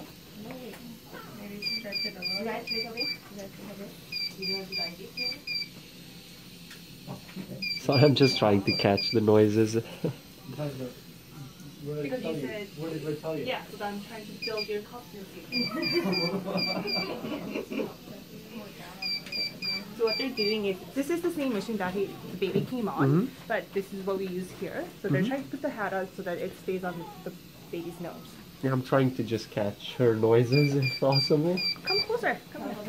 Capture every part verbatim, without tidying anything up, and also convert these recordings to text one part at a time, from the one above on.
Maybe stretch it a little bit. Little bit. Little bit. You don't like it here? Sorry, I'm just trying to catch the noises. Because you said, what did we tell you? Yeah, so I'm trying to build your confidence. So what they're doing is, this is the same machine that he, the baby came on, mm-hmm. but this is what we use here. So they're mm-hmm. trying to put the hat on so that it stays on the baby's nose. Yeah, I'm trying to just catch her noises if possible. Come closer. Come here.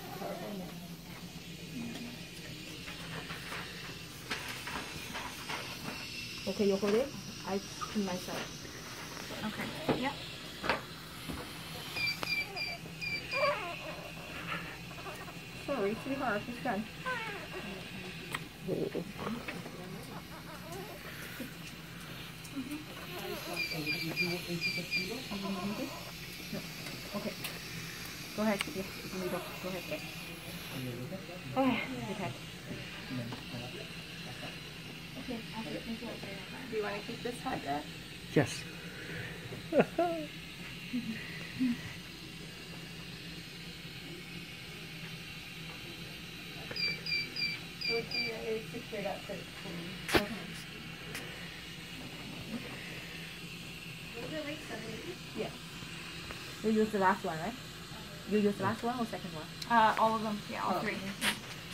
Okay, you hold it. I pin myself. Okay. Yeah. Sorry, sweetheart. It's done. Mm-hmm. Okay. Go ahead. Yeah, go. Go ahead. Okay. Okay. Do you want to keep this head there? Yes. Yeah. You use the last one, right? You use the last one or second one? Uh, all of them. Yeah, all oh. three.